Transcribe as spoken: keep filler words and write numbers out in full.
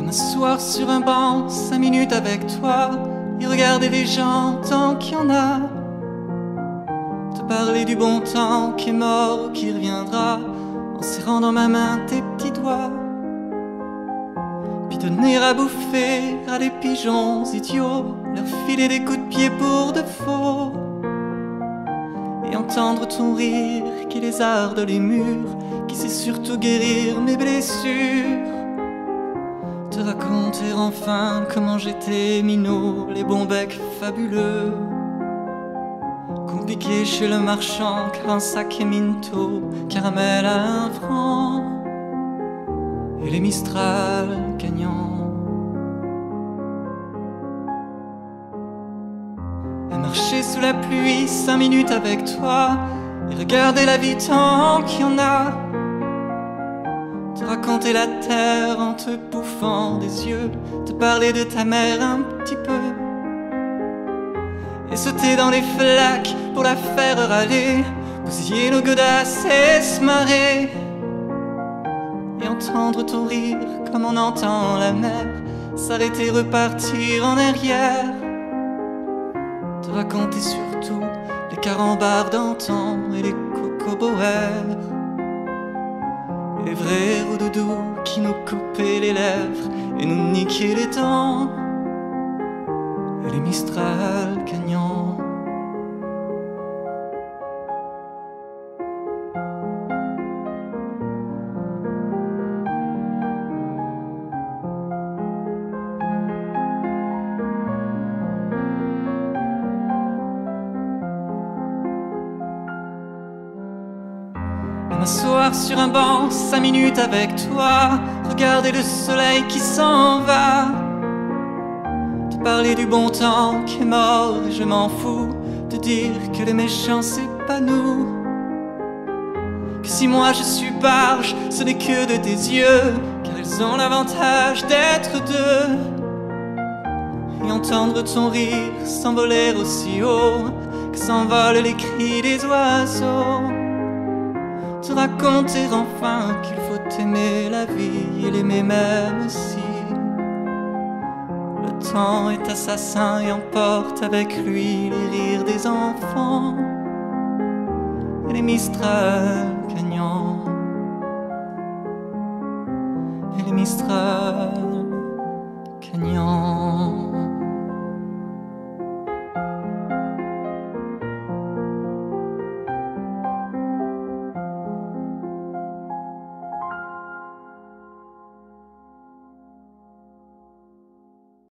m'asseoir sur un banc, cinq minutes avec toi, et regarder les gens tant qu'il y en a. Te parler du bon temps qui est mort ou qui reviendra, en serrant dans ma main tes petits doigts. Puis donner à bouffer à des pigeons idiots, leur filer des coups de pied pour de faux. Et entendre ton rire qui lézarde les murs, qui sait surtout guérir mes blessures. Te raconter enfin comment j'étais minot, les bons becs fabuleux. Compliqué chez le marchand, car un sac est minto, caramel à un franc, et les Mistral gagnants. Et marcher sous la pluie cinq minutes avec toi, et regarder la vie tant qu'il y en a. Te raconter la terre en te bouffant des yeux, te parler de ta mère un petit peu, et sauter dans les flaques pour la faire râler, bousiller nos godasses et se marrer. Et entendre ton rire comme on entend la mer s'arrêter, repartir en arrière. Te raconter surtout les carambars d'antan et les cocoboères, les vrais roudoudous qui nous coupaient les lèvres et nous niquaient les dents, et les Mistral gagnants. M'asseoir sur un banc cinq minutes avec toi, regarder le soleil qui s'en va. Te parler du bon temps qui est mort et je m'en fous, te dire que les méchants c'est pas nous, que si moi je suis barge ce n'est que de tes yeux, car ils ont l'avantage d'être deux. Et entendre ton rire s'envoler aussi haut que s'envolent les cris des oiseaux. Te raconter enfin qu'il faut aimer la vie et l'aimer même si le temps est assassin et emporte avec lui les rires des enfants et les Mistral gagnants, et les Mistral